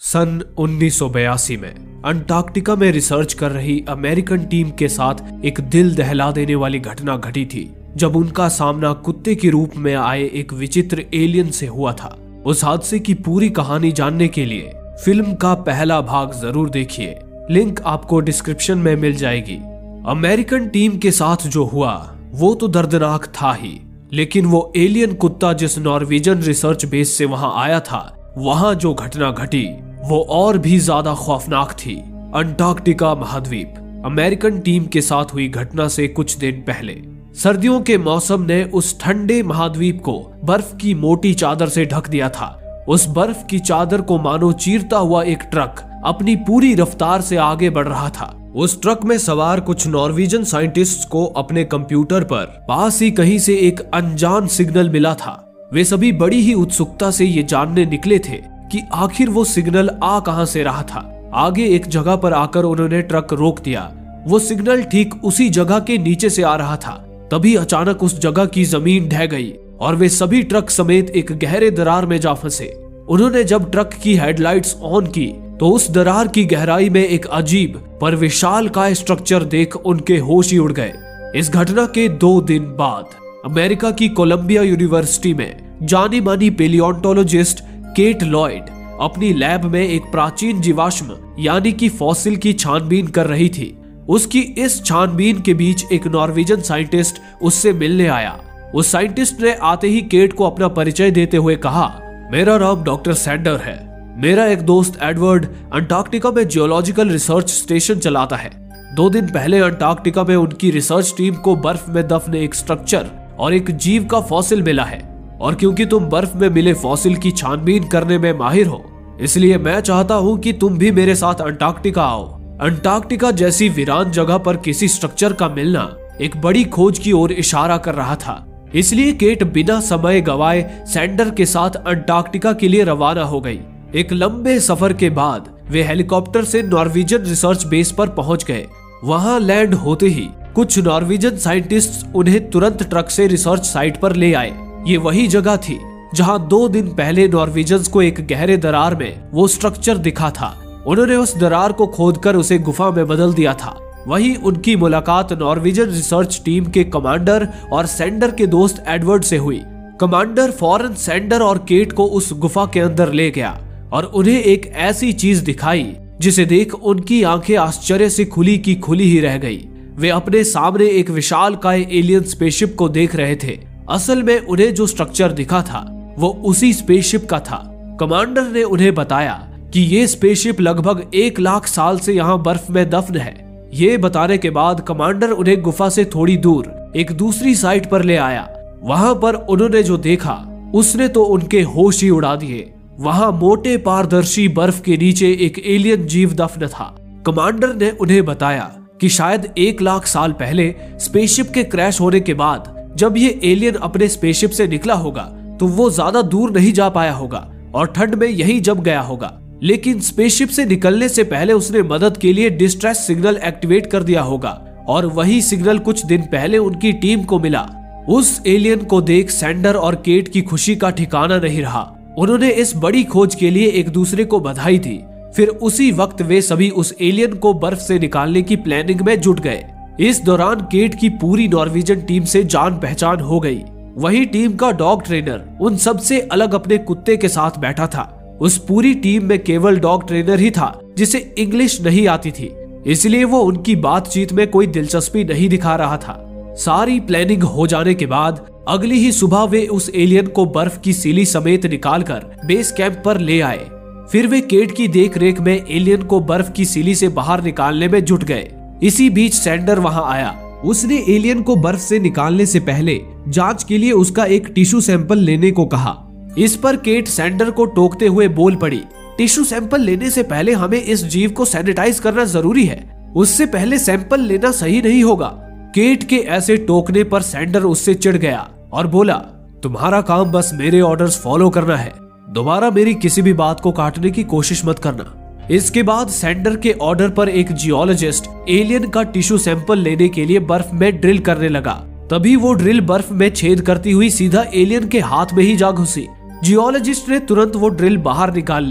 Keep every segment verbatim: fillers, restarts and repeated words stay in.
सन उन्नीस सौ बयासी में अंटार्कटिका में रिसर्च कर रही अमेरिकन टीम के साथ एक दिल दहला देने वाली घटना घटी थी, जब उनका सामना कुत्ते के रूप में आए एक विचित्र एलियन से हुआ था। उस हादसे की पूरी कहानी जानने के लिए फिल्म का पहला भाग जरूर देखिए, लिंक आपको डिस्क्रिप्शन में मिल जाएगी। अमेरिकन टीम के साथ जो हुआ वो तो दर्दनाक था ही, लेकिन वो एलियन कुत्ता जिस नॉर्वेजियन रिसर्च बेस से वहां आया था, वहां जो घटना घटी वो और भी ज्यादा खौफनाक थी। अंटार्कटिका महाद्वीप अमेरिकन टीम के साथ हुई घटना से कुछ दिन पहले सर्दियों के मौसम ने उस ठंडे महाद्वीप को बर्फ की मोटी चादर से ढक दिया था। उस बर्फ की चादर को मानो चीरता हुआ एक ट्रक अपनी पूरी रफ्तार से आगे बढ़ रहा था। उस ट्रक में सवार कुछ नॉर्वेजियन साइंटिस्ट्स को अपने कंप्यूटर पर पास ही कहीं से एक अनजान सिग्नल मिला था। वे सभी बड़ी ही उत्सुकता से ये जानने निकले थे कि आखिर वो सिग्नल आ कहां से रहा था। आगे एक जगह पर आकर उन्होंने ट्रक रोक दिया। वो सिग्नल ठीक उसी जगह के नीचे से आ रहा था। तभी अचानक उस जगह की जमीन ढह गई और वे सभी ट्रक समेत एक गहरे दरार में जा फंसे। उन्होंने जब ट्रक की हेडलाइट्स ऑन की तो उस दरार की गहराई में एक अजीब पर विशालकाय स्ट्रक्चर देख उनके होश ही उड़ गए। इस घटना के दो दिन बाद अमेरिका की कोलंबिया यूनिवर्सिटी में जानी मानी पेलियोंटोलॉजिस्ट केट लॉयड अपनी लैब में एक प्राचीन जीवाश्म यानी कि फॉसिल की छानबीन कर रही थी। उसकी इस छानबीन के बीच एक नॉर्वेजियन साइंटिस्ट उससे मिलने आया। उस साइंटिस्ट ने आते ही केट को अपना परिचय देते हुए कहा, मेरा नाम डॉक्टर सैंडर है। मेरा एक दोस्त एडवर्ड अंटार्कटिका में जियोलॉजिकल रिसर्च स्टेशन चलाता है। दो दिन पहले अंटार्कटिका में उनकी रिसर्च टीम को बर्फ में दफन एक स्ट्रक्चर और एक जीव का फॉसिल मिला है, और क्योंकि तुम बर्फ में मिले फॉसिल की छानबीन करने में माहिर हो, इसलिए मैं चाहता हूं कि तुम भी मेरे साथ अंटार्कटिका आओ। अंटार्कटिका जैसी वीरान जगह पर किसी स्ट्रक्चर का मिलना एक बड़ी खोज की ओर इशारा कर रहा था। इसलिए केट बिना समय गवाए सैंडर के साथ अंटार्कटिका के लिए रवाना हो गई। एक लंबे सफर के बाद वे हेलीकॉप्टर से नॉर्वेजियन रिसर्च बेस पर पहुंच गए। वहां लैंड होते ही कुछ नॉर्वेजियन साइंटिस्ट्स उन्हें तुरंत ट्रक से रिसर्च साइट पर ले आए। ये वही जगह थी जहां दो दिन पहले नॉर्वेजियंस को एक गहरे दरार में वो स्ट्रक्चर दिखा था। उन्होंने उस दरार को खोदकर उसे गुफा में बदल दिया था। वहीं उनकी मुलाकात नॉर्वेजियन रिसर्च टीम के कमांडर और सैंडर के दोस्त एडवर्ड से हुई। कमांडर फौरन सैंडर और केट को उस गुफा के अंदर ले गया और उन्हें एक ऐसी चीज दिखाई जिसे देख उनकी आंखें आश्चर्य से खुली की खुली ही रह गई। वे अपने सामने एक विशालकाय एलियन स्पेसशिप को देख रहे थे। असल में उन्हें जो स्ट्रक्चर दिखा था वो उसी स्पेसशिप का था। कमांडर ने उन्हें बताया कि ये स्पेसशिप लगभग एक लाख साल से यहाँ बर्फ में दफन है। ये बताने के बाद कमांडर उन्हें गुफा से थोड़ी दूर एक दूसरी साइट पर ले आया। वहां पर उन्होंने जो देखा उसने तो उनके होश ही उड़ा दिए। वहां मोटे पारदर्शी बर्फ के नीचे एक एलियन जीव दफन था। कमांडर ने उन्हें बताया कि शायद एक लाख साल पहले स्पेसशिप के क्रैश होने के बाद जब ये एलियन अपने स्पेसशिप से निकला होगा तो वो ज्यादा दूर नहीं जा पाया होगा और ठंड में यही जम गया होगा, लेकिन स्पेसशिप से निकलने से पहले उसने मदद के लिए डिस्ट्रेस सिग्नल एक्टिवेट कर दिया होगा और वही सिग्नल कुछ दिन पहले उनकी टीम को मिला। उस एलियन को देख सैंडर और केट की खुशी का ठिकाना नहीं रहा। उन्होंने इस बड़ी खोज के लिए एक दूसरे को बधाई दी। फिर उसी वक्त वे सभी उस एलियन को बर्फ से निकालने की प्लानिंग में जुट गए। इस दौरान केट की पूरी नॉर्वेजियन टीम से जान पहचान हो गई। वही टीम का डॉग ट्रेनर उन सबसे अलग अपने कुत्ते के साथ बैठा था। उस पूरी टीम में केवल डॉग ट्रेनर ही था जिसे इंग्लिश नहीं आती थी, इसलिए वो उनकी बातचीत में कोई दिलचस्पी नहीं दिखा रहा था। सारी प्लानिंग हो जाने के बाद अगली ही सुबह वे उस एलियन को बर्फ की सीली समेत निकालकर बेस कैंप पर ले आए। फिर वे केट की देख रेख में एलियन को बर्फ की सीली से बाहर निकालने में जुट गए। इसी बीच सैंडर वहां आया। उसने एलियन को बर्फ से निकालने से पहले जांच के लिए उसका एक टिश्यू सैंपल लेने को कहा। इस पर केट सैंडर को टोकते हुए बोल पड़ी, टिश्यू सैंपल लेने से पहले हमें इस जीव को सैनिटाइज करना जरूरी है। उससे पहले सैंपल लेना सही नहीं होगा। केट के ऐसे टोकने पर सैंडर उससे चिढ़ गया और बोला, तुम्हारा काम बस मेरे ऑर्डर्स फॉलो करना है, दोबारा मेरी किसी भी बात को काटने की कोशिश मत करना। इसके बाद सैंडर के ऑर्डर पर एक जियोलॉजिस्ट एलियन का टिश्यू सैंपल लेने के लिए बर्फ में ड्रिल करने लगा। तभी वो ड्रिल बर्फ में छेद करती हुई सीधा एलियन के हाथ में ही जा घुसी। जियोलॉजिस्ट ने तुरंत वो ड्रिल बाहर निकाल ली।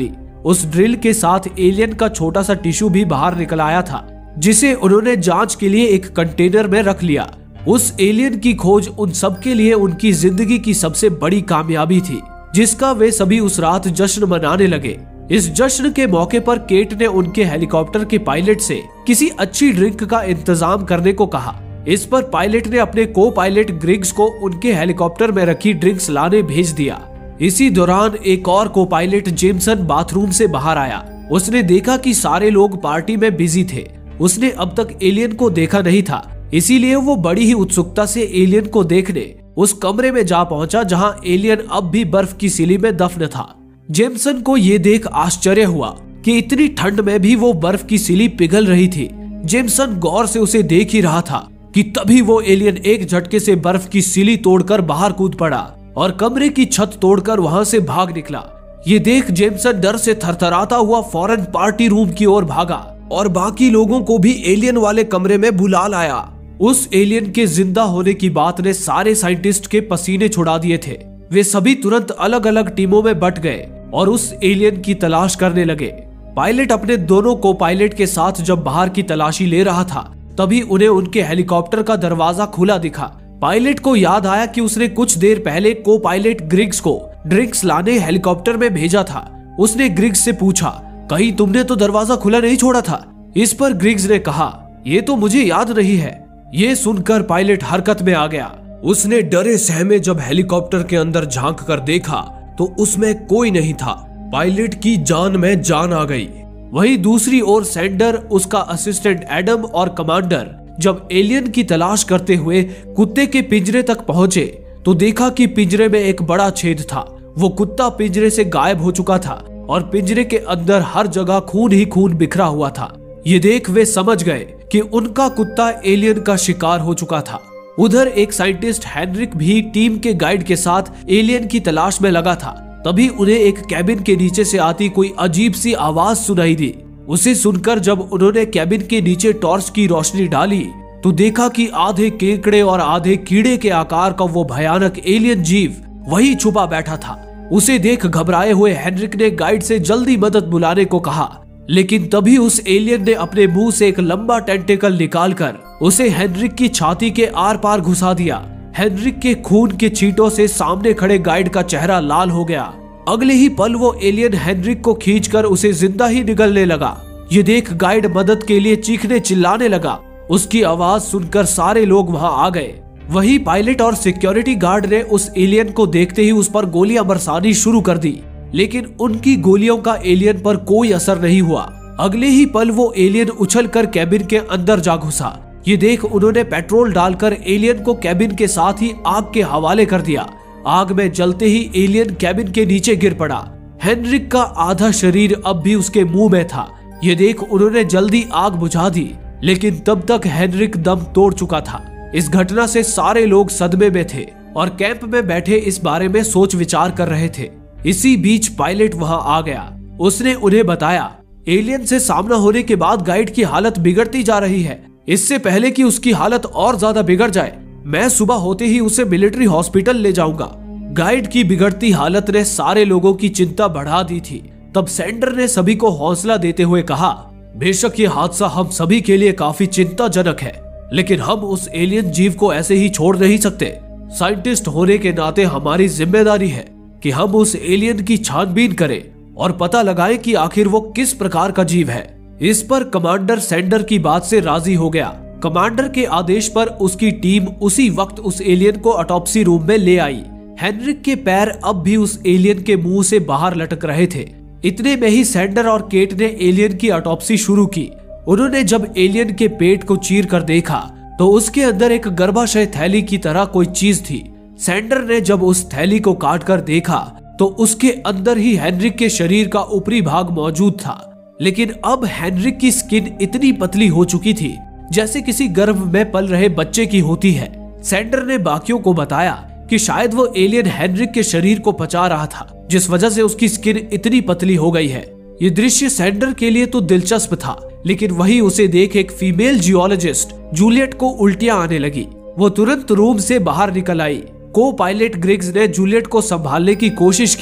उस ड्रिल के साथ एलियन का छोटा सा टिश्यू भी बाहर निकल आया था, जिसे उन्होंने जांच के लिए एक कंटेनर में रख लिया। उस एलियन की खोज उन सबके लिए उनकी जिंदगी की सबसे बड़ी कामयाबी थी, जिसका वे सभी उस रात जश्न मनाने लगे। इस जश्न के मौके पर केट ने उनके हेलीकॉप्टर के पायलट से किसी अच्छी ड्रिंक का इंतजाम करने को कहा। इस पर पायलट ने अपने को पायलट ग्रिग्स को उनके हेलीकॉप्टर में रखी ड्रिंक्स लाने भेज दिया। इसी दौरान एक और को पायलट जेमसन बाथरूम से बाहर आया। उसने देखा कि सारे लोग पार्टी में बिजी थे। उसने अब तक एलियन को देखा नहीं था, इसीलिए वो बड़ी ही उत्सुकता से एलियन को देखने उस कमरे में जा पहुंचा जहां एलियन अब भी बर्फ की सिली में दफन था। जेमसन को ये देख आश्चर्य हुआ कि इतनी ठंड में भी वो बर्फ की सिली पिघल रही थी। जेमसन गौर से उसे देख ही रहा था कि तभी वो एलियन एक झटके से बर्फ की सिली तोड़कर बाहर कूद पड़ा और कमरे की छत तोड़कर वहां से भाग निकला। ये देख जेमसन डर से थरथराता हुआ फौरन पार्टी रूम की ओर भागा और बाकी लोगों को भी एलियन वाले कमरे में बुला लाया। उस एलियन के जिंदा होने की बात ने सारे साइंटिस्ट के पसीने छुड़ा दिए थे। वे सभी तुरंत अलग अलग टीमों में बट गए और उस एलियन की तलाश करने लगे। पायलट अपने दोनों को पायलट के साथ जब बाहर की तलाशी ले रहा था, तभी उन्हें उनके हेलीकॉप्टर का दरवाजा खुला दिखा। पायलट को याद आया कि उसने कुछ देर पहले को पायलट ग्रिग्स को ड्रिंक्स लाने हेलीकॉप्टर में भेजा था। उसने ग्रिग्स से पूछा, कहीं तुमने तो दरवाजा खुला नहीं छोड़ा था? इस पर ग्रिग्स ने कहा, ये तो मुझे याद नहीं है। ये सुनकर पायलट हरकत में आ गया। उसने डरे सहमे जब हेलीकॉप्टर के अंदर झांक कर देखा तो उसमें कोई नहीं था। पायलट की जान में जान आ गई। वहीं दूसरी ओर सैंडर, उसका असिस्टेंट एडम और कमांडर जब एलियन की तलाश करते हुए कुत्ते के पिंजरे तक पहुंचे तो देखा कि पिंजरे में एक बड़ा छेद था। वो कुत्ता पिंजरे से गायब हो चुका था और पिंजरे के अंदर हर जगह खून ही खून बिखरा हुआ था। ये देख वे समझ गए कि उनका कुत्ता एलियन का शिकार हो चुका था। उधर एक साइंटिस्ट हेनरिक भी टीम के गाइड के साथ एलियन की तलाश में लगा था। तभी उन्हें एक कैबिन के नीचे से आती कोई अजीब सी आवाज सुनाई दी। उसे सुनकर जब उन्होंने कैबिन के नीचे टॉर्च की रोशनी डाली तो देखा कि आधे केकड़े और आधे कीड़े के आकार का वो भयानक एलियन जीव वही छुपा बैठा था। उसे देख घबराए हुए हेनरिक ने गाइड से जल्दी मदद बुलाने को कहा, लेकिन तभी उस एलियन ने अपने मुंह से एक लंबा टेंटिकल निकालकर उसे हेनरिक की छाती के आर पार घुसा दिया। हेनरिक के खून के छींटों से सामने खड़े गाइड का चेहरा लाल हो गया। अगले ही पल वो एलियन हेनरिक को खींचकर उसे जिंदा ही निगलने लगा। ये देख गाइड मदद के लिए चीखने चिल्लाने लगा। उसकी आवाज सुनकर सारे लोग वहां आ गए। वही पायलट और सिक्योरिटी गार्ड ने उस एलियन को देखते ही उस पर गोलियां बरसानी शुरू कर दी, लेकिन उनकी गोलियों का एलियन पर कोई असर नहीं हुआ। अगले ही पल वो एलियन उछलकर कैबिन के अंदर जा घुसा। ये देख उन्होंने पेट्रोल डालकर एलियन को कैबिन के साथ ही आग के हवाले कर दिया। आग में जलते ही एलियन कैबिन के नीचे गिर पड़ा। हेनरिक का आधा शरीर अब भी उसके मुंह में था। ये देख उन्होंने जल्दी आग बुझा दी, लेकिन तब तक हेनरिक दम तोड़ चुका था। इस घटना से सारे लोग सदमे में थे और कैंप में बैठे इस बारे में सोच विचार कर रहे थे। इसी बीच पायलट वहां आ गया। उसने उन्हें बताया, एलियन से सामना होने के बाद गाइड की हालत बिगड़ती जा रही है। इससे पहले कि उसकी हालत और ज्यादा बिगड़ जाए, मैं सुबह होते ही उसे मिलिट्री हॉस्पिटल ले जाऊंगा। गाइड की बिगड़ती हालत ने सारे लोगों की चिंता बढ़ा दी थी। तब सैंडर ने सभी को हौसला देते हुए कहा, बेशक ये हादसा हम सभी के लिए काफी चिंताजनक है, लेकिन हम उस एलियन जीव को ऐसे ही छोड़ नहीं सकते। साइंटिस्ट होने के नाते हमारी जिम्मेदारी है कि हम उस एलियन की छानबीन करें और पता लगाएं कि आखिर वो किस प्रकार का जीव है। इस पर कमांडर सैंडर की बात से राजी हो गया। कमांडर के आदेश पर उसकी टीम उसी वक्त उस एलियन को ऑटोप्सी रूम में ले आई। हेनरिक के पैर अब भी उस एलियन के मुंह से बाहर लटक रहे थे। इतने में ही सैंडर और केट ने एलियन की ऑटोप्सी शुरू की। उन्होंने जब एलियन के पेट को चीर कर देखा तो उसके अंदर एक गर्भाशय थैली की तरह कोई चीज थी। सैंडर ने जब उस थैली को काट कर देखा तो उसके अंदर ही हेनरिक के शरीर का ऊपरी भाग मौजूद था, लेकिन अब हेनरिक की स्किन इतनी पतली हो चुकी थी जैसे किसी गर्भ में पल रहे बच्चे की होती है। सैंडर ने बाकियों को बताया कि शायद वो एलियन हेनरिक के शरीर को पचा रहा था, जिस वजह से उसकी स्किन इतनी पतली हो गई है। ये दृश्य सैंडर के लिए तो दिलचस्प था, लेकिन वही उसे देख एक फीमेल जियोलॉजिस्ट जूलियट को उल्टियां आने लगी। वो तुरंत रूम से बाहर निकल आई। को पायलट ग्रिग्स ने जूलियट को संभालने की कोशिश की,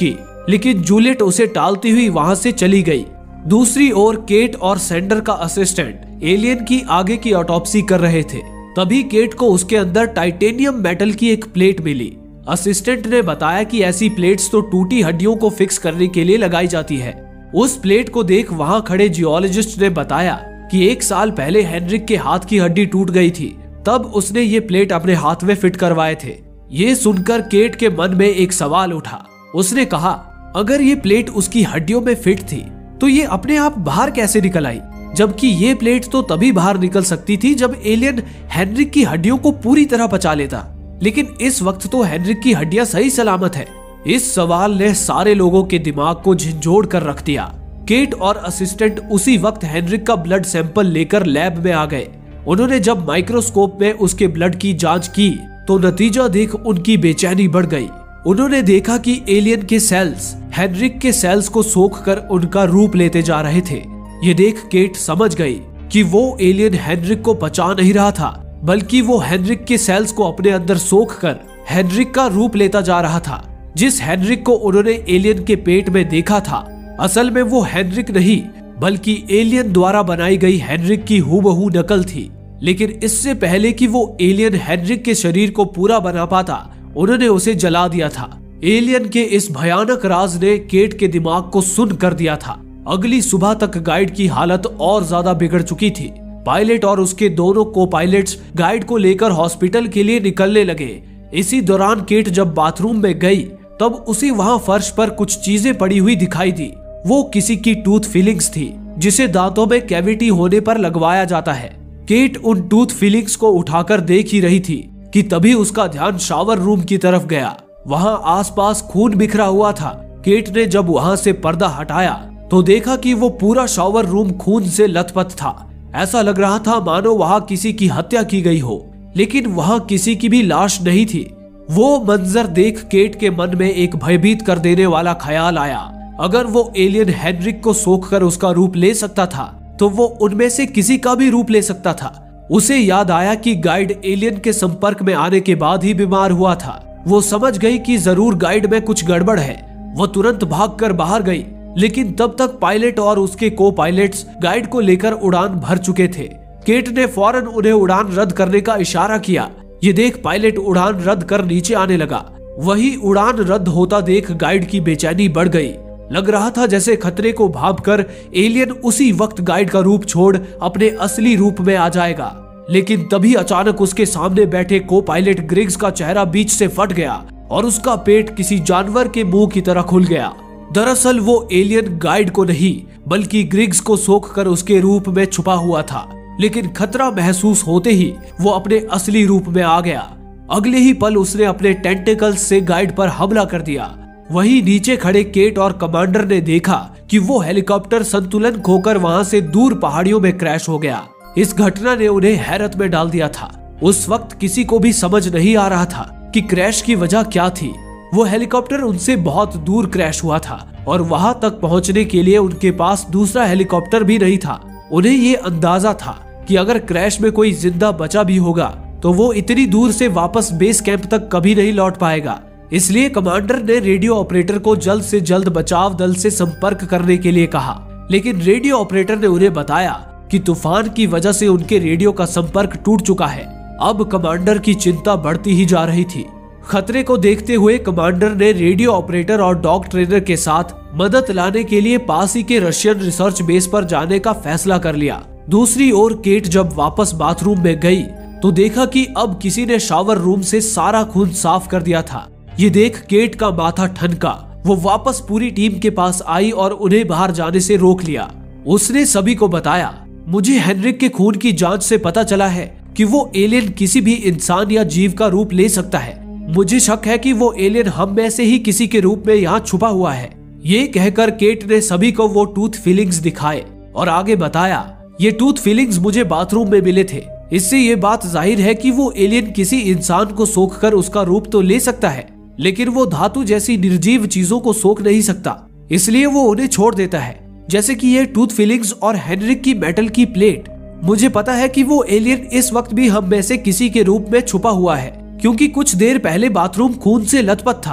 लेकिन जूलियट उसे टालती हुई वहां से चली गई। दूसरी ओर केट और सैंडर का असिस्टेंट एलियन की आगे की ऑटोप्सी कर रहे थे। तभी केट को उसके अंदर टाइटेनियम मेटल की एक प्लेट मिली। असिस्टेंट ने बताया कि ऐसी प्लेट्स तो टूटी हड्डियों को फिक्स करने के लिए लगाई जाती है। उस प्लेट को देख वहां खड़े जियोलॉजिस्ट ने बताया कि एक साल पहले हेनरिक के हाथ की हड्डी टूट गई थी, तब उसने ये प्लेट अपने हाथ में फिट करवाए थे। ये सुनकर केट के मन में एक सवाल उठा। उसने कहा, अगर ये प्लेट उसकी हड्डियों में फिट थी तो ये अपने आप बाहर कैसे निकल आई, जबकि ये प्लेट तो तभी बाहर निकल सकती थी जब एलियन हेनरिक की हड्डियों को पूरी तरह पचा लेता। लेकिन इस वक्त तो हेनरिक की हड्डियां सही सलामत है। इस सवाल ने सारे लोगों के दिमाग को झंझोड़ कर रख दिया। केट और असिस्टेंट उसी वक्त हेनरिक का ब्लड सैंपल लेकर लैब में आ गए। उन्होंने जब माइक्रोस्कोप में उसके ब्लड की जांच की तो नतीजा देख उनकी बेचैनी बढ़ गई। उन्होंने देखा कि एलियन के सेल्स हेनरिक के सेल्स को सोखकर उनका रूप लेते जा रहे थे। ये देख केट समझ गई कि वो एलियन हेनरिक को पचा नहीं रहा था, बल्कि वो हेनरिक के सेल्स को अपने अंदर सोखकर हेनरिक का रूप लेता जा रहा था। जिस हेनरिक को उन्होंने एलियन के पेट में देखा था, असल में वो हेनरिक नहीं बल्कि एलियन द्वारा बनाई गई हेनरिक की हूबहू नकल थी। लेकिन इससे पहले कि वो एलियन हेनरिक के शरीर को पूरा बना पाता, उन्होंने उसे जला दिया था। एलियन के इस भयानक राज ने केट के दिमाग को सुन कर दिया था। अगली सुबह तक गाइड की हालत और ज्यादा बिगड़ चुकी थी। पायलट और उसके दोनों को पायलट्स गाइड को लेकर हॉस्पिटल के लिए निकलने लगे। इसी दौरान केट जब बाथरूम में गई तब उसे वहां फर्श पर कुछ चीजें पड़ी हुई दिखाई दी। वो किसी की टूथ फिलिंग्स थी, जिसे दांतों में कैविटी होने पर लगवाया जाता है। केट उन टूथ फिलिंग्स को उठाकर देख ही रही थी कि तभी उसका ध्यान शावर रूम की तरफ गया। वहां आसपास खून बिखरा हुआ था। केट ने जब वहां से पर्दा हटाया तो देखा कि वो पूरा शावर रूम खून से लथपथ था। ऐसा लग रहा था मानो वहां किसी की हत्या की गई हो, लेकिन वहां किसी की भी लाश नहीं थी। वो मंजर देख केट के मन में एक भयभीत कर देने वाला ख्याल आया। अगर वो एलियन हेनरिक को सोखकर उसका रूप ले सकता था तो वो उनमें से किसी का भी रूप ले सकता था। उसे याद आया कि गाइड एलियन के संपर्क में आने के बाद ही बीमार हुआ था। वो समझ गई कि जरूर गाइड में कुछ गड़बड़ है। वो तुरंत भागकर बाहर गई, लेकिन तब तक पायलट और उसके को पायलट्स गाइड को लेकर उड़ान भर चुके थे। केट ने फौरन उन्हें उड़ान रद्द करने का इशारा किया। ये देख पायलट उड़ान रद्द कर नीचे आने लगा। वही उड़ान रद्द होता देख गाइड की बेचैनी बढ़ गई। लग रहा था जैसे खतरे को भांपकर एलियन उसी वक्त गाइड का रूप छोड़ अपने असली रूप में आ जाएगा। लेकिन तभी अचानक उसके सामने बैठे को पायलट ग्रिग्स का चेहरा बीच से फट गया और उसका पेट किसी जानवर के मुंह की तरह खुल गया। दरअसल वो एलियन गाइड को नहीं बल्कि ग्रिग्स को सोखकर उसके रूप में छुपा हुआ था। लेकिन खतरा महसूस होते ही वो अपने असली रूप में आ गया। अगले ही पल उसने अपने टेंटिकल्स से गाइड पर हमला कर दिया। वहीं नीचे खड़े केट और कमांडर ने देखा कि वो हेलीकॉप्टर संतुलन खोकर वहां से दूर पहाड़ियों में क्रैश हो गया। इस घटना ने उन्हें हैरत में डाल दिया था। उस वक्त किसी को भी समझ नहीं आ रहा था कि क्रैश की वजह क्या थी। वो हेलीकॉप्टर उनसे बहुत दूर क्रैश हुआ था और वहां तक पहुंचने के लिए उनके पास दूसरा हेलीकॉप्टर भी नहीं था। उन्हें ये अंदाजा था कि अगर क्रैश में कोई जिंदा बचा भी होगा तो वो इतनी दूर से वापस बेस कैंप तक कभी नहीं लौट पाएगा। इसलिए कमांडर ने रेडियो ऑपरेटर को जल्द से जल्द बचाव दल से संपर्क करने के लिए कहा। लेकिन रेडियो ऑपरेटर ने उन्हें बताया कि तूफान की वजह से उनके रेडियो का संपर्क टूट चुका है। अब कमांडर की चिंता बढ़ती ही जा रही थी। खतरे को देखते हुए कमांडर ने रेडियो ऑपरेटर और डॉग ट्रेनर के साथ मदद लाने के लिए पास ही के रशियन रिसर्च बेस पर जाने का फैसला कर लिया। दूसरी ओर केट जब वापस बाथरूम में गई तो देखा कि अब किसी ने शावर रूम से सारा खून साफ कर दिया था। ये देख केट का माथा ठनका। वो वापस पूरी टीम के पास आई और उन्हें बाहर जाने से रोक लिया। उसने सभी को बताया, मुझे हेनरिक के खून की जांच से पता चला है कि वो एलियन किसी भी इंसान या जीव का रूप ले सकता है। मुझे शक है कि वो एलियन हम में से ही किसी के रूप में यहाँ छुपा हुआ है। ये कहकर केट ने सभी को वो टूथ फिलिंग्स दिखाए और आगे बताया, ये टूथ फिलिंग्स मुझे बाथरूम में मिले थे। इससे ये बात जाहिर है कि वो एलियन किसी इंसान को सोखकर उसका रूप तो ले सकता है, लेकिन वो धातु जैसी निर्जीव चीजों को सोख नहीं सकता, इसलिए वो उन्हें छोड़ देता है, जैसे कि ये टूथ फिलिंग्स और हेनरिक की मेटल की प्लेट। मुझे पता है कि वो एलियन इस वक्त भी हम में से किसी के रूप में छुपा हुआ है, क्योंकि कुछ देर पहले बाथरूम खून से लथपथ था।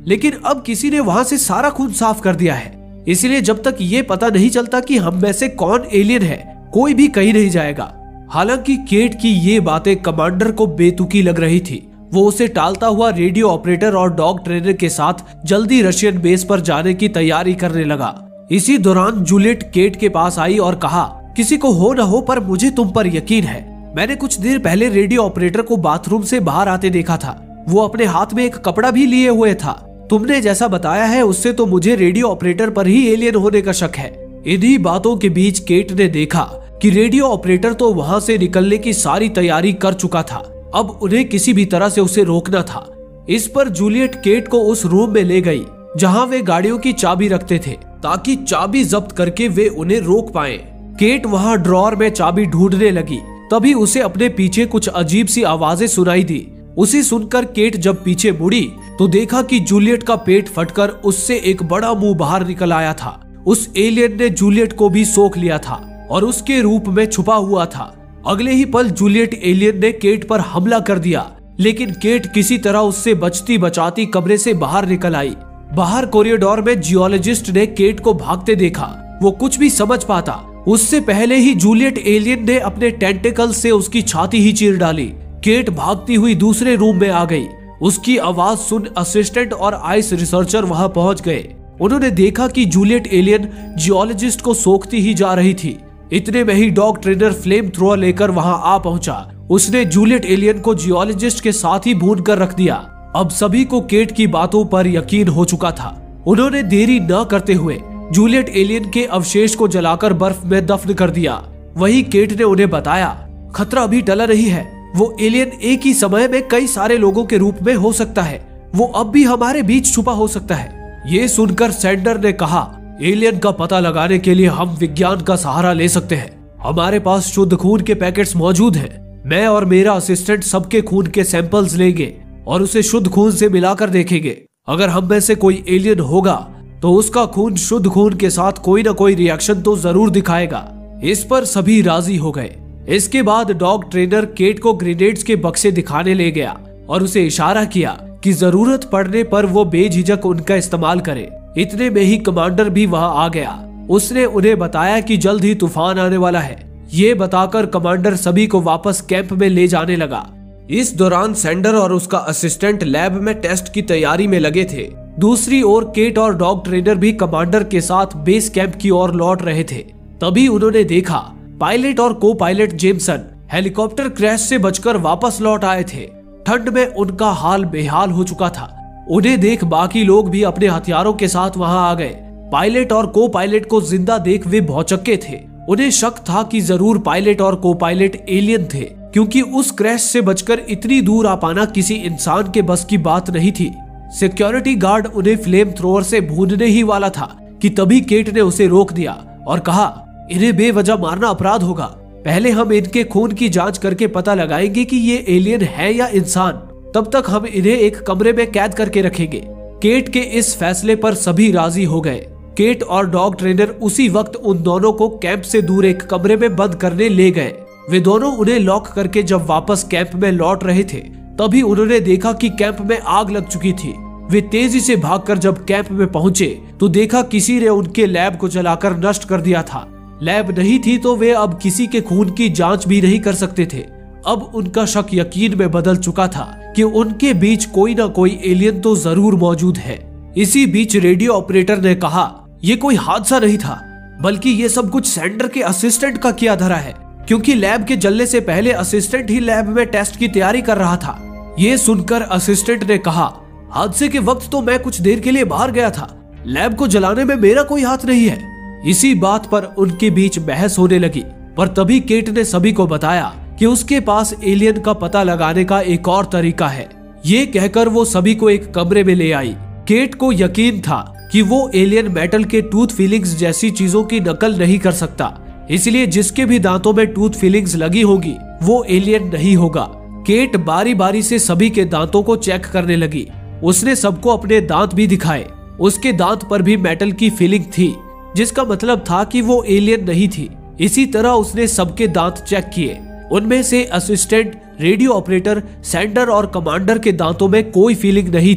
लेकिन अब किसी ने वहां से सारा खून साफ कर दिया है, इसलिए जब तक ये पता नहीं चलता कि हम में से कौन एलियन है, कोई भी कहीं नहीं जाएगा। हालांकि केट की ये बातें कमांडर को बेतुकी लग रही थी। वो उसे टालता हुआ रेडियो ऑपरेटर और डॉग ट्रेनर के साथ जल्दी रशियन बेस पर जाने की तैयारी करने लगा। इसी दौरान जूलियट केट के पास आई और कहा, किसी को हो न हो पर मुझे तुम पर यकीन है। मैंने कुछ देर पहले रेडियो ऑपरेटर को बाथरूम से बाहर आते देखा था। वो अपने हाथ में एक कपड़ा भी लिए हुए था। तुमने जैसा बताया है उससे तो मुझे रेडियो ऑपरेटर पर ही एलियन होने का शक है। इन्हीं बातों के बीच केट ने देखा कि रेडियो ऑपरेटर तो वहां से निकलने की सारी तैयारी कर चुका था। अब उन्हें किसी भी तरह से उसे रोकना था। इस पर जूलियट केट को उस रूम में ले गई जहां वे गाड़ियों की चाबी रखते थे, ताकि चाबी जब्त करके वे उन्हें रोक पाए। केट वहां ड्रॉअर में चाबी ढूंढने लगी, तभी उसे अपने पीछे कुछ अजीब सी आवाजें सुनाई दी। उसे सुनकर केट जब पीछे मुड़ी तो देखा कि जूलियट का पेट फटकर उससे एक बड़ा मुंह बाहर निकल आया था। उस एलियन ने जूलियट को भी सोख लिया था और उसके रूप में छुपा हुआ था। अगले ही पल जूलियट एलियन ने केट पर हमला कर दिया, लेकिन केट किसी तरह उससे बचती बचाती कमरे से बाहर निकल आई। बाहर कॉरिडोर में जियोलॉजिस्ट ने केट को भागते देखा। वो कुछ भी समझ पाता उससे पहले ही जूलियट एलियन ने अपने टेंटिकल से उसकी छाती ही चीर डाली। केट भागती हुई दूसरे रूम में आ गई। उसकी आवाज सुन असिस्टेंट और आइस रिसर्चर वहां पहुंच गए। उन्होंने देखा कि जूलियट एलियन जियोलॉजिस्ट को सोखती ही जा रही थी। इतने में ही डॉग ट्रेनर फ्लेम थ्रोअर लेकर वहां आ पहुंचा। उसने जूलियट एलियन को जियोलॉजिस्ट के साथ ही भून कर रख दिया। अब सभी को केट की बातों पर यकीन हो चुका था। उन्होंने देरी न करते हुए जूलियट एलियन के अवशेष को जलाकर बर्फ में दफन कर दिया। वही केट ने उन्हें बताया, खतरा अभी टला नहीं है। वो एलियन एक ही समय में कई सारे लोगों के रूप में हो सकता है। वो अब भी हमारे बीच छुपा हो सकता है। ये सुनकर सैंडर ने कहा, एलियन का पता लगाने के लिए हम विज्ञान का सहारा ले सकते हैं। हमारे पास शुद्ध खून के पैकेट्स मौजूद हैं। मैं और मेरा असिस्टेंट सबके खून के सैंपल्स लेंगे और उसे शुद्ध खून से मिलाकर देखेंगे। अगर हम में से कोई एलियन होगा तो उसका खून शुद्ध खून के साथ कोई ना कोई रिएक्शन तो जरूर दिखाएगा। इस पर सभी राजी हो गए। इसके बाद डॉग ट्रेनर केट को ग्रेनेड्स के बक्से दिखाने ले गया और उसे इशारा किया कि जरूरत पड़ने पर वो बेझिझक उनका इस्तेमाल करे। इतने में ही कमांडर भी वहां आ गया। उसने उन्हें बताया कि जल्द ही तूफान आने वाला है। ये बताकर कमांडर सभी को वापस कैंप में ले जाने लगा। इस दौरान सैंडर और उसका असिस्टेंट लैब में टेस्ट की तैयारी में लगे थे। दूसरी ओर केट और डॉग ट्रेनर भी कमांडर के साथ बेस कैंप की ओर लौट रहे थे। तभी उन्होंने देखा पायलट और को पायलट जेमसन हेलीकॉप्टर क्रैश से बचकर वापस लौट आए थे। ठंड में उनका हाल बेहाल हो चुका था। उन्हें देख बाकी लोग भी अपने हथियारों के साथ वहां आ गए। पायलट और को पायलट को जिंदा देख वे भौचक्के थे। उन्हें शक था कि जरूर पायलट और को पायलट एलियन थे, क्योंकि उस क्रैश से बचकर इतनी दूर आ पाना किसी इंसान के बस की बात नहीं थी। सिक्योरिटी गार्ड उन्हें फ्लेम थ्रोअर से भूनने ही वाला था कि तभी केट ने उसे रोक दिया और कहा, इन्हें बेवजह मारना अपराध होगा। पहले हम इनके खून की जांच करके पता लगाएंगे कि ये एलियन है या इंसान। तब तक हम इन्हें एक कमरे में कैद करके रखेंगे। केट के इस फैसले पर सभी राजी हो गए। केट और डॉग ट्रेनर उसी वक्त उन दोनों को कैंप से दूर एक कमरे में बंद करने ले गए। वे दोनों उन्हें लॉक करके जब वापस कैंप में लौट रहे थे, तभी उन्होंने देखा कि कैंप में आग लग चुकी थी। वे तेजी से भागकर जब कैंप में पहुंचे तो देखा किसी ने उनके लैब को जलाकर नष्ट कर दिया था। लैब नहीं थी तो वे अब किसी के खून की जांच भी नहीं कर सकते थे। अब उनका शक यकीन में बदल चुका था कि उनके बीच कोई ना कोई एलियन तो जरूर मौजूद है। इसी बीच रेडियो ऑपरेटर ने कहा, ये कोई हादसा नहीं था, बल्कि ये सब कुछ सैंडर के असिस्टेंट का किया धरा है, क्योंकि लैब के जलने से पहले असिस्टेंट ही लैब में टेस्ट की तैयारी कर रहा था। ये सुनकर असिस्टेंट ने कहा, हादसे के वक्त तो मैं कुछ देर के लिए बाहर गया था। लैब को जलाने में मेरा कोई हाथ नहीं है। इसी बात पर उनके बीच बहस होने लगी, पर तभी केट ने सभी को बताया कि उसके पास एलियन का पता लगाने का एक और तरीका है। ये कहकर वो सभी को एक कमरे में ले आई। केट को यकीन था कि वो एलियन मेटल के टूथ फीलिंग्स जैसी चीजों की नकल नहीं कर सकता, इसलिए जिसके भी दांतों में टूथ फीलिंग्स लगी होगी वो एलियन नहीं होगा। केट बारी बारी से सभी के दांतों को चेक करने लगी। उसने सबको अपने दांत भी दिखाए। उसके दांत पर भी मेटल की फीलिंग थी, जिसका मतलब था कि वो एलियन नहीं थी। इसी तरह उसने सबके दांत चेक किए। उनमें से असिस्टेंट, रेडियो ऑपरेटर, सैंडर और कमांडर के दांतों में कोई फीलिंग नहीं थी।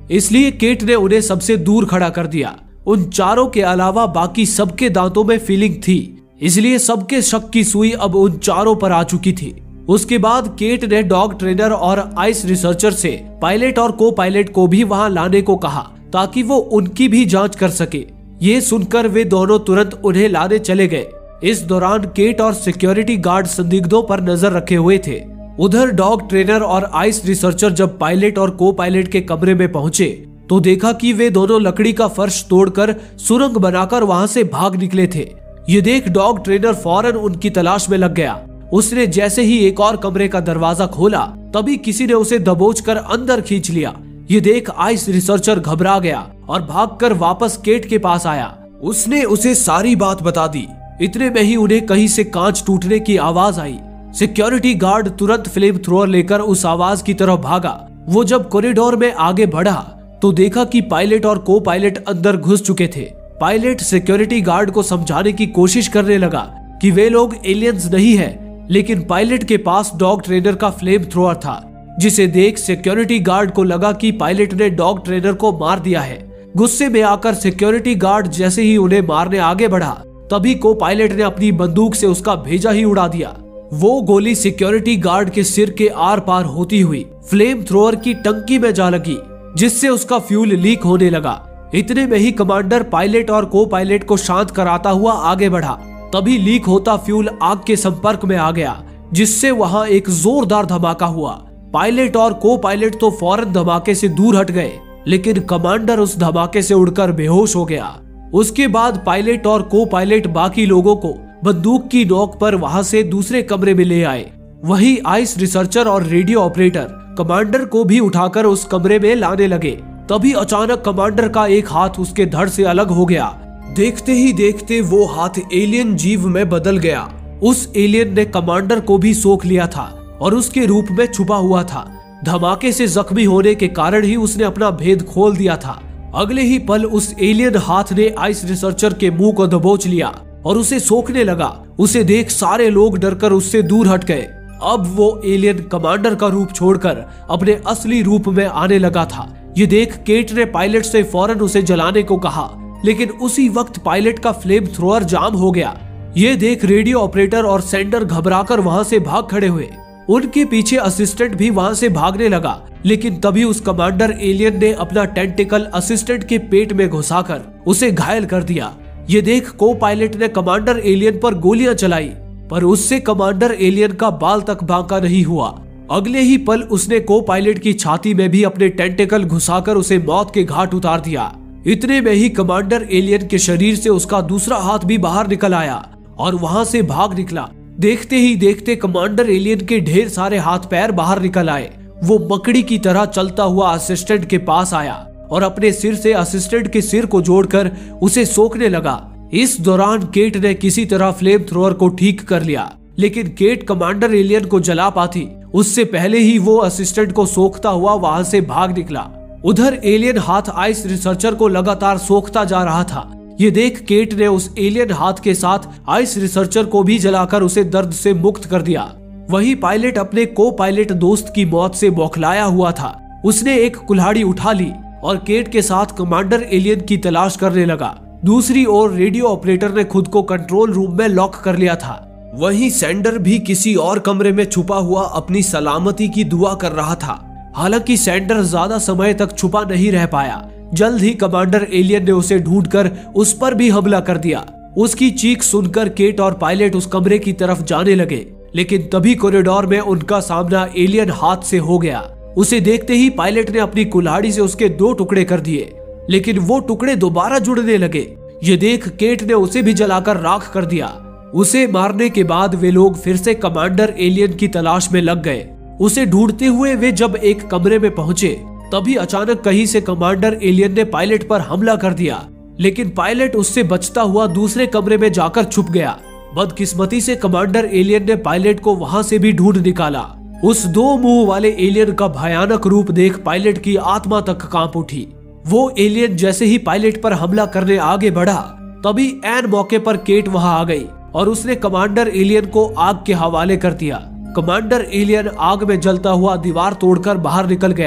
इसलिए केट ने उन्हें सबसे दूर खड़ा कर दिया। उन चारों के अलावा बाकी सबके दांतों में फीलिंग थी, इसलिए सबके शक की सुई अब उन चारों पर आ चुकी थी। उसके बाद केट ने डॉग ट्रेनर और आइस रिसर्चर से पायलट और को पायलट को भी वहां लाने को कहा ताकि वो उनकी भी जांच कर सके। ये सुनकर वे दोनों तुरंत उन्हें लाने चले गए। इस दौरान केट और सिक्योरिटी गार्ड संदिग्धों पर नजर रखे हुए थे। उधर डॉग ट्रेनर और आइस रिसर्चर जब पायलट और को पायलट के कमरे में पहुंचे तो देखा कि वे दोनों लकड़ी का फर्श तोड़कर सुरंग बनाकर वहां से भाग निकले थे। ये देख डॉग ट्रेनर फौरन उनकी तलाश में लग गया। उसने जैसे ही एक और कमरे का दरवाजा खोला तभी किसी ने उसे दबोचकर अंदर खींच लिया। ये देख आइस रिसर्चर घबरा गया और भागकर वापस केट के पास आया। उसने उसे सारी बात बता दी। इतने में ही उन्हें कहीं से कांच टूटने की आवाज आई। सिक्योरिटी गार्ड तुरंत फ्लेम थ्रोअर लेकर उस आवाज की तरफ भागा। वो जब कॉरिडोर में आगे बढ़ा तो देखा कि पायलट और को पायलट अंदर घुस चुके थे। पायलट सिक्योरिटी गार्ड को समझाने की कोशिश करने लगा कि वे लोग एलियंस नहीं है, लेकिन पायलट के पास डॉग ट्रेनर का फ्लेम थ्रोअर था, जिसे देख सिक्योरिटी गार्ड को लगा कि पायलट ने डॉग ट्रेनर को मार दिया है। गुस्से में आकर सिक्योरिटी गार्ड जैसे ही उन्हें मारने आगे बढ़ा तभी को पायलट ने अपनी बंदूक से उसका भेजा ही उड़ा दिया। वो गोली सिक्योरिटी गार्ड के सिर के आर पार होती हुई फ्लेम थ्रोअर की टंकी में जा लगी, जिससे उसका फ्यूल लीक होने लगा। इतने में ही कमांडर पायलट और को पायलट को शांत कराता हुआ आगे बढ़ा। तभी लीक होता फ्यूल आग के संपर्क में आ गया, जिससे वहां एक जोरदार धमाका हुआ। पायलट और को पायलट तो फौरन धमाके से दूर हट गए, लेकिन कमांडर उस धमाके से उड़कर बेहोश हो गया। उसके बाद पायलट और को पायलट बाकी लोगों को बंदूक की नोक पर वहां से दूसरे कमरे में ले आए। वही आइस रिसर्चर और रेडियो ऑपरेटर कमांडर को भी उठाकर उस कमरे में लाने लगे। तभी अचानक कमांडर का एक हाथ उसके धड़ से अलग हो गया। देखते ही देखते वो हाथ एलियन जीव में बदल गया। उस एलियन ने कमांडर को भी सोख लिया था और उसके रूप में छुपा हुआ था। धमाके से जख्मी होने के कारण ही उसने अपना भेद खोल दिया था। अगले ही पल उस एलियन हाथ ने आइस रिसर्चर के मुंह को दबोच लिया और उसे सोखने लगा। उसे देख सारे लोग डरकर उससे दूर हट गए। अब वो एलियन कमांडर का रूप छोड़कर अपने असली रूप में आने लगा था। ये देख केट ने पायलट से फौरन उसे जलाने को कहा, लेकिन उसी वक्त पायलट का फ्लेम थ्रोअर जाम हो गया। ये देख रेडियो ऑपरेटर और सेंडर घबराकर वहां से भाग खड़े हुए। उनके पीछे असिस्टेंट भी वहां से भागने लगा, लेकिन तभी उस कमांडर एलियन ने अपना टेंटिकल असिस्टेंट के पेट में घुसाकर उसे घायल कर दिया। ये देख को पायलट ने कमांडर एलियन पर गोलियां चलाई, पर उससे कमांडर एलियन का बाल तक बांका नहीं हुआ। अगले ही पल उसने को पायलट की छाती में भी अपने टेंटिकल घुसाकर उसे मौत के घाट उतार दिया। इतने में ही कमांडर एलियन के शरीर से उसका दूसरा हाथ भी बाहर निकल आया और वहां से भाग निकला। देखते ही देखते कमांडर एलियन के ढेर सारे हाथ पैर बाहर निकल आए। वो मकड़ी की तरह चलता हुआ असिस्टेंट के पास आया और अपने सिर से असिस्टेंट के सिर को जोड़कर उसे सोखने लगा। इस दौरान केट ने किसी तरह फ्लेम थ्रोअर को ठीक कर लिया, लेकिन केट कमांडर एलियन को जला पाती उससे पहले ही वो असिस्टेंट को सोखता हुआ वहां से भाग निकला। उधर एलियन हाथ आइस रिसर्चर को लगातार सोखता जा रहा था। ये देख केट ने उस एलियन हाथ के साथ आइस रिसर्चर को भी जलाकर उसे दर्द से मुक्त कर दिया। वही पायलट अपने को पायलट दोस्त की मौत से बौखलाया हुआ था। उसने एक कुल्हाड़ी उठा ली और केट के साथ कमांडर एलियन की तलाश करने लगा। दूसरी ओर रेडियो ऑपरेटर ने खुद को कंट्रोल रूम में लॉक कर लिया था। वहीं सेंडर भी किसी और कमरे में छुपा हुआ अपनी सलामती की दुआ कर रहा था। हालांकि सेंडर ज्यादा समय तक छुपा नहीं रह पाया। जल्द ही कमांडर एलियन ने उसे ढूंढकर उस पर भी हमला कर दिया। उसकी चीख सुनकर केट और पायलट उस कमरे की तरफ जाने लगे, लेकिन तभी कॉरिडोर में उनका सामना एलियन हाथ से हो गया। उसे देखते ही पायलट ने अपनी कुल्हाड़ी से उसके दो टुकड़े कर दिए, लेकिन वो टुकड़े दोबारा जुड़ने लगे। ये देख केट ने उसे भी जलाकर राख कर दिया। उसे मारने के बाद वे लोग फिर से कमांडर एलियन की तलाश में लग गए। उसे ढूंढते हुए वे जब एक कमरे में पहुंचे तभी अचानक कहीं से कमांडर एलियन ने पायलट पर हमला कर दिया, लेकिन पायलट उससे बचता हुआ दूसरे कमरे में जाकर छुप गया। बदकिस्मती से कमांडर एलियन ने पायलट को वहां से भी ढूंढ निकाला। उस दो मुंह वाले एलियन का भयानक रूप देख पायलट की आत्मा तक कांप उठी। वो एलियन जैसे ही पायलट पर हमला करने आगे बढ़ा, तभी ऐन मौके पर केट वहां आ गई और उसने कमांडर एलियन को आग के हवाले कर दिया। कमांडर एलियन आग में जलता हुआ दीवार तोड़कर बाहर निकल गया,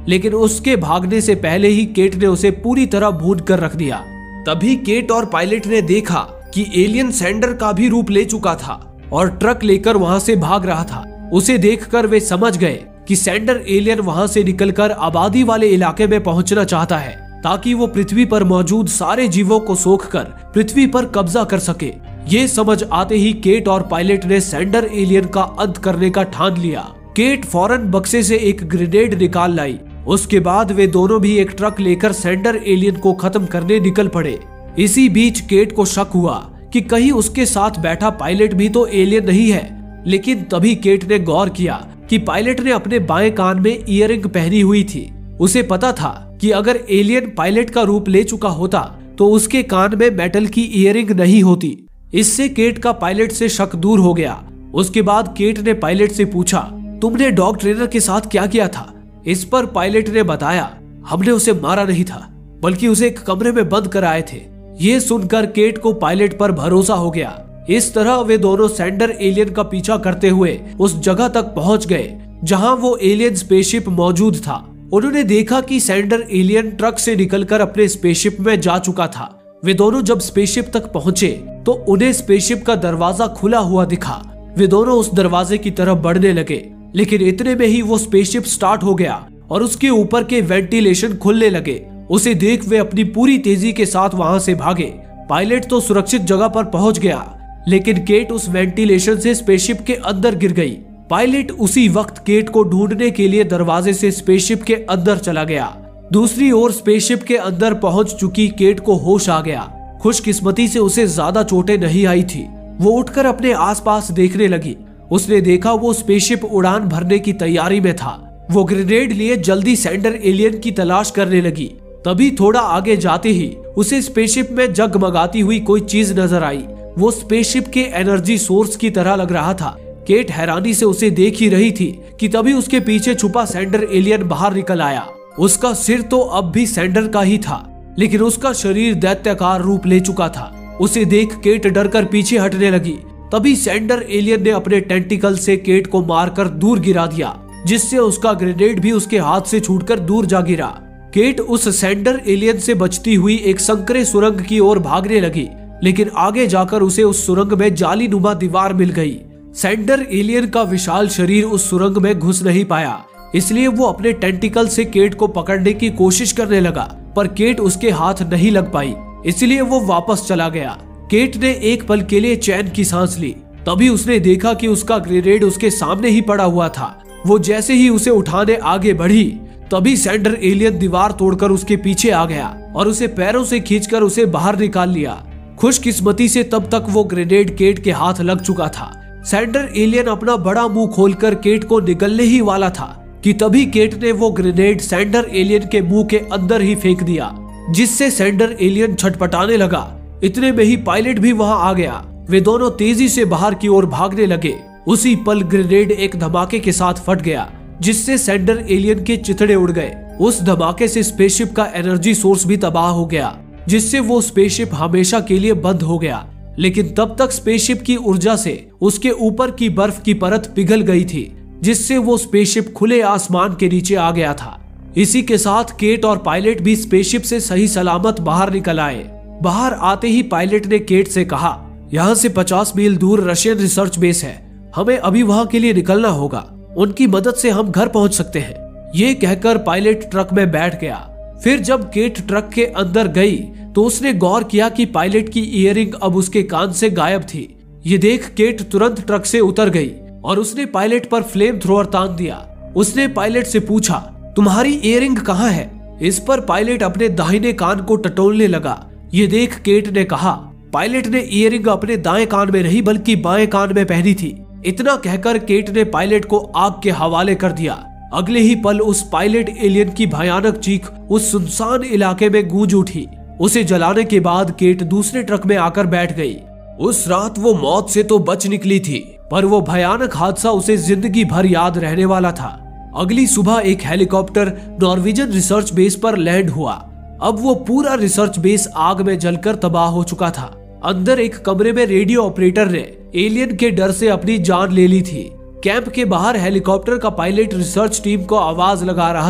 लेकिन उसके भागने से पहले ही केट ने उसे पूरी तरह भून कर रख दिया। तभी केट और पायलट ने देखा कि एलियन सैंडर का भी रूप ले चुका था और ट्रक लेकर वहां से भाग रहा था। उसे देखकर वे समझ गए कि सैंडर एलियन वहां से निकलकर आबादी वाले इलाके में पहुंचना चाहता है ताकि वो पृथ्वी पर मौजूद सारे जीवों को सोखकर पृथ्वी पर कब्जा कर सके। ये समझ आते ही केट और पायलट ने सैंडर एलियन का अंत करने का ठान लिया। केट फौरन बक्से से एक ग्रेनेड निकाल लाई। उसके बाद वे दोनों भी एक ट्रक लेकर सैंडर एलियन को खत्म करने निकल पड़े। इसी बीच केट को शक हुआ कि कहीं उसके साथ बैठा पायलट भी तो एलियन नहीं है, लेकिन तभी केट ने गौर किया कि पायलट ने अपने बाएं कान में ईयरिंग पहनी हुई थी। उसे पता था कि अगर एलियन पायलट का रूप ले चुका होता तो उसके कान में मेटल की ईयरिंग नहीं होती। इससे केट का पायलट से शक दूर हो गया। उसके बाद केट ने पायलट से पूछा, तुमने डॉग ट्रेनर के साथ क्या किया था? इस पर पायलट ने बताया, हमने उसे मारा नहीं था बल्कि उसे एक कमरे में बंद कर आए थे। ये सुनकर केट को पायलट पर भरोसा हो गया। इस तरह वे दोनों सैंडर एलियन का पीछा करते हुए उस जगह तक पहुंच गए जहां वो एलियन स्पेसशिप मौजूद था। उन्होंने देखा कि सैंडर एलियन ट्रक से निकलकर अपने स्पेसशिप में जा चुका था। वे दोनों जब स्पेसशिप तक पहुंचे तो उन्हें स्पेसशिप का दरवाजा खुला हुआ दिखा। वे दोनों उस दरवाजे की तरफ बढ़ने लगे, लेकिन इतने में ही वो स्पेसशिप स्टार्ट हो गया और उसके ऊपर के वेंटिलेशन खुलने लगे। उसे देख वे अपनी पूरी तेजी के साथ वहां से भागे। पायलट तो सुरक्षित जगह पर पहुंच गया, लेकिन केट उस वेंटिलेशन से स्पेसशिप के अंदर गिर गई। पायलट उसी वक्त केट को ढूंढने के लिए दरवाजे से स्पेसशिप के अंदर चला गया। दूसरी ओर स्पेसशिप के अंदर पहुंच चुकी केट को होश आ गया। खुशकिस्मती से उसे ज्यादा चोटें नहीं आई थी। वो उठकर अपने आसपास देखने लगी। उसने देखा वो स्पेसशिप उड़ान भरने की तैयारी में था। वो ग्रेनेड लिए जल्दी सैंडर एलियन की तलाश करने लगी। तभी थोड़ा आगे जाते ही उसे स्पेसशिप में जगमगाती हुई कोई चीज नजर आई। वो स्पेसशिप के एनर्जी सोर्स की तरह लग रहा था। केट हैरानी से उसे देख ही रही थी कि तभी उसके पीछे छुपा सैंडर एलियन बाहर निकल आया। उसका सिर तो अब भी सैंडर का ही था, लेकिन उसका शरीर दैत्याकार रूप ले चुका था। उसे देख केट डरकर पीछे हटने लगी। तभी सैंडर एलियन ने अपने टेंटिकल से केट को मारकर दूर गिरा दिया, जिससे उसका ग्रेनेड भी उसके हाथ से छूटकर दूर जा गिरा। केट उस सैंडर एलियन से बचती हुई एक संकरे सुरंग की ओर भागने लगी, लेकिन आगे जाकर उसे उस सुरंग में जाली नुमा दीवार मिल गई। सैंडर एलियन का विशाल शरीर उस सुरंग में घुस नहीं पाया, इसलिए वो अपने टेंटिकल से केट को पकड़ने की कोशिश करने लगा, पर केट उसके हाथ नहीं लग पाई, इसलिए वो वापस चला गया। केट ने एक पल के लिए चैन की सांस ली। तभी उसने देखा कि उसका ग्रेनेड उसके सामने ही पड़ा हुआ था। वो जैसे ही उसे उठाने आगे बढ़ी, तभी सैंडर एलियन दीवार तोड़कर उसके पीछे आ गया और उसे पैरों से खींचकर उसे बाहर निकाल लिया। खुशकिस्मती से तब तक वो ग्रेनेड केट के हाथ लग चुका था। सैंडर एलियन अपना बड़ा मुंह खोलकर केट को निगलने ही वाला था कि तभी केट ने वो ग्रेनेड सैंडर एलियन के मुंह के अंदर ही फेंक दिया, जिससे सैंडर एलियन छटपटाने लगा। इतने में ही पायलट भी वहां आ गया। वे दोनों तेजी से बाहर की ओर भागने लगे। उसी पल ग्रेनेड एक धमाके के साथ फट गया, जिससे सैंडर एलियन के चिथड़े उड़ गए। उस धमाके से स्पेसशिप का एनर्जी सोर्स भी तबाह हो गया, जिससे वो स्पेसशिप हमेशा के लिए बंद हो गया। लेकिन तब तक स्पेसशिप की ऊर्जा से उसके ऊपर की बर्फ की परत पिघल गई थी, जिससे वो स्पेसशिप खुले आसमान के नीचे आ गया था। इसी के साथ केट और पायलट भी स्पेसशिप से सही सलामत बाहर निकल आए। बाहर आते ही पायलट ने केट से कहा, यहाँ से पचास मील दूर रशियन रिसर्च बेस है, हमें अभी वहाँ के लिए निकलना होगा। उनकी मदद से हम घर पहुंच सकते हैं। ये कहकर पायलट ट्रक में बैठ गया। फिर जब केट ट्रक के अंदर गई तो उसने गौर किया कि पायलट की ईयरिंग अब उसके कान से गायब थी। ये देख केट तुरंत ट्रक से उतर गई और उसने पायलट पर फ्लेम थ्रोअर तान दिया। उसने पायलट से पूछा, तुम्हारी ईयरिंग कहाँ है? इस पर पायलट अपने दाहिने कान को टटोलने लगा। ये देख केट ने कहा, पायलट ने ईयरिंग अपने दाएं कान में नहीं बल्कि बाएं कान में पहनी थी। इतना कहकर केट ने पायलट को आग के हवाले कर दिया। अगले ही पल उस पायलट एलियन की भयानक चीख उस सुनसान इलाके में गूंज उठी। उसे जलाने के बाद केट दूसरे ट्रक में आकर बैठ गई। उस रात वो मौत से तो बच निकली थी, पर वो भयानक हादसा उसे जिंदगी भर याद रहने वाला था। अगली सुबह एक हेलीकॉप्टर नॉर्वेजियन रिसर्च बेस पर लैंड हुआ। अब वो पूरा रिसर्च बेस आग में जलकर तबाह हो चुका था। अंदर एक कमरे में रेडियो ऑपरेटर ने एलियन के डर से अपनी जान ले ली थी। कैंप के बाहर हेलीकॉप्टर का पायलट रिसर्च टीम को आवाज लगा रहा था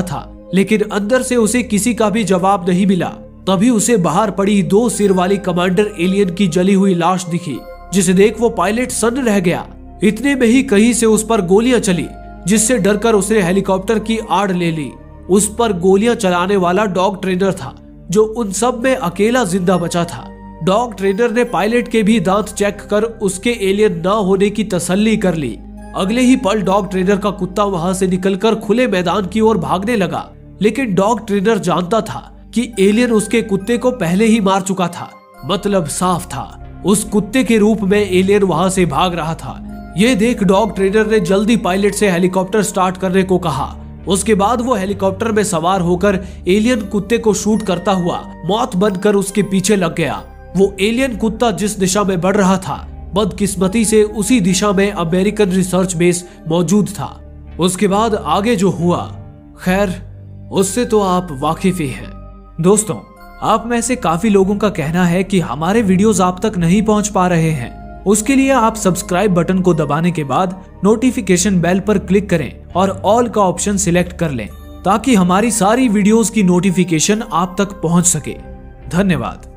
लेकिन अंदर से उसे किसी का भी जवाब नहीं मिला। तभी उसे बाहर पड़ी दो सिर वाली कमांडर एलियन की जली हुई लाश दिखी, जिसे देख वो पायलट सन्न रह गया। इतने में ही कहीं से उस पर गोलियां चली, जिससे डरकर उसने हेलीकॉप्टर की आड़ ले ली। उस पर गोलियां चलाने वाला डॉग ट्रेनर था, जो उन सब में अकेला जिंदा बचा था। डॉग ट्रेनर ने पायलट के भी दांत चेक कर उसके एलियन न होने की तसल्ली कर ली। अगले ही पल डॉग ट्रेनर का कुत्ता वहां से निकलकर खुले मैदान की ओर भागने लगा, लेकिन डॉग ट्रेनर जानता था कि एलियन उसके कुत्ते को पहले ही मार चुका था। मतलब साफ था, उस कुत्ते के रूप में एलियन वहां से भाग रहा था। ये देख डॉग ट्रेनर ने जल्दी पायलट से हेलीकॉप्टर स्टार्ट करने को कहा। उसके बाद वो हेलीकॉप्टर में सवार होकर एलियन कुत्ते को शूट करता हुआ मौत बनकर उसके पीछे लग गया। वो एलियन कुत्ता जिस दिशा में बढ़ रहा था, बदकिस्मती से उसी दिशा में अमेरिकन रिसर्च बेस मौजूद था। उसके बाद आगे जो हुआ, खैर उससे तो आप वाकिफ ही हैं। दोस्तों, आप में से काफी लोगों का कहना है कि हमारे वीडियोस आप तक नहीं पहुंच पा रहे हैं। उसके लिए आप सब्सक्राइब बटन को दबाने के बाद नोटिफिकेशन बेल पर क्लिक करें और ऑल का ऑप्शन सिलेक्ट कर लें, ताकि हमारी सारी वीडियोस की नोटिफिकेशन आप तक पहुंच सके। धन्यवाद।